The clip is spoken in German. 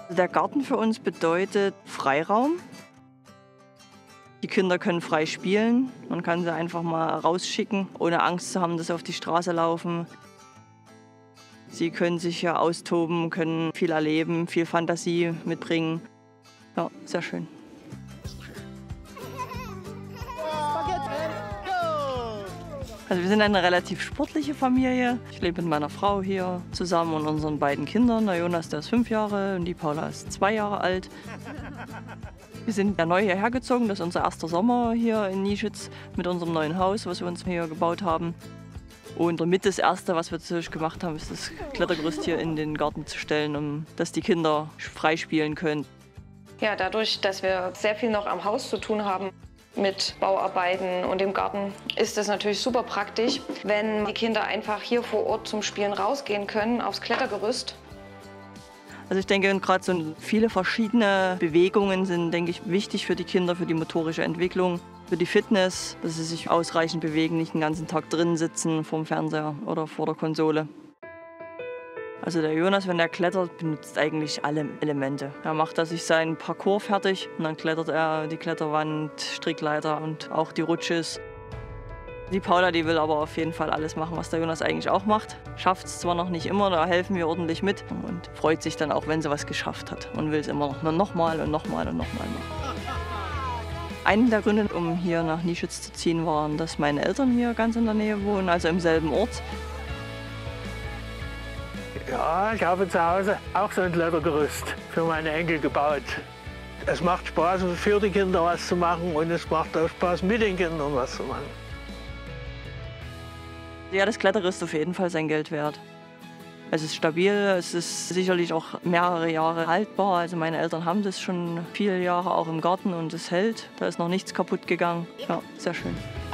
Der Garten für uns bedeutet Freiraum. Die Kinder können frei spielen. Man kann sie einfach mal rausschicken, ohne Angst zu haben, dass sie auf die Straße laufen. Sie können sich ja austoben, können viel erleben, viel Fantasie mitbringen. Ja, sehr schön. Also wir sind eine relativ sportliche Familie. Ich lebe mit meiner Frau hier zusammen und unseren beiden Kindern. Der Jonas, der ist 5 Jahre und die Paula ist 2 Jahre alt. Wir sind ja neu hierher gezogen. Das ist unser erster Sommer hier in Nieschitz mit unserem neuen Haus, was wir uns hier gebaut haben. Und damit das Erste, was wir natürlich gemacht haben, ist das Klettergerüst hier in den Garten zu stellen, dass die Kinder frei spielen können. Ja, dadurch, dass wir sehr viel noch am Haus zu tun haben mit Bauarbeiten und im Garten, ist es natürlich super praktisch, wenn die Kinder einfach hier vor Ort zum Spielen rausgehen können aufs Klettergerüst. Also ich denke, gerade so viele verschiedene Bewegungen sind, denke ich, wichtig für die Kinder, für die motorische Entwicklung, für die Fitness, dass sie sich ausreichend bewegen, nicht den ganzen Tag drin sitzen vorm Fernseher oder vor der Konsole. Also der Jonas, wenn er klettert, benutzt eigentlich alle Elemente. Er macht da sich seinen Parcours fertig und dann klettert er die Kletterwand, Strickleiter und auch die Rutsches. Die Paula, die will aber auf jeden Fall alles machen, was der Jonas eigentlich auch macht. Schafft es zwar noch nicht immer, da helfen wir ordentlich mit und freut sich dann auch, wenn sie was geschafft hat und will es immer nochmal und nochmal und nochmal machen. Einer der Gründe, um hier nach Nieschitz zu ziehen, waren, dass meine Eltern hier ganz in der Nähe wohnen, also im selben Ort. Ja, ich habe zu Hause auch so ein Klettergerüst für meine Enkel gebaut. Es macht Spaß, für die Kinder was zu machen und es macht auch Spaß, mit den Kindern was zu machen. Ja, das Klettergerüst ist auf jeden Fall sein Geld wert. Es ist stabil, es ist sicherlich auch mehrere Jahre haltbar. Also meine Eltern haben das schon viele Jahre auch im Garten und es hält. Da ist noch nichts kaputt gegangen. Ja, sehr schön.